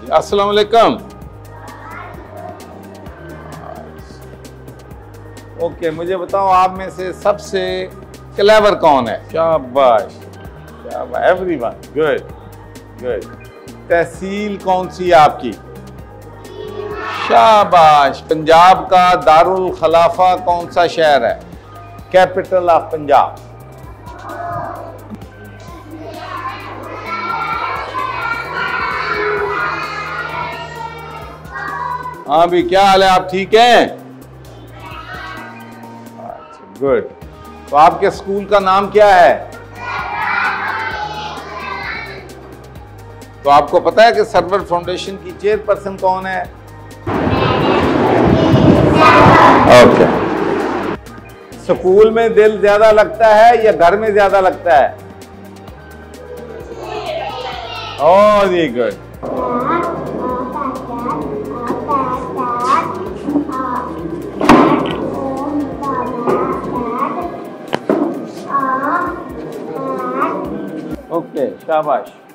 अस्सलाम वालेकुम। ओके, मुझे बताओ आप में से सबसे क्लेवर कौन है? शाबाश, शाबाश, एवरीवन, गुड गुड। तहसील कौन सी है आपकी? शाबाश। पंजाब का दारुल खलाफा कौन सा शहर है? Capital of Punjab. हाँ भी, क्या हाल है? आप ठीक हैं? अच्छा, गुड। तो आपके स्कूल का नाम क्या है? तो आपको पता है कि सरवर फाउंडेशन की चेयरपर्सन कौन है? ओके। स्कूल में दिल ज्यादा लगता है या घर में ज्यादा लगता है? Very good. ओके, शाबाश।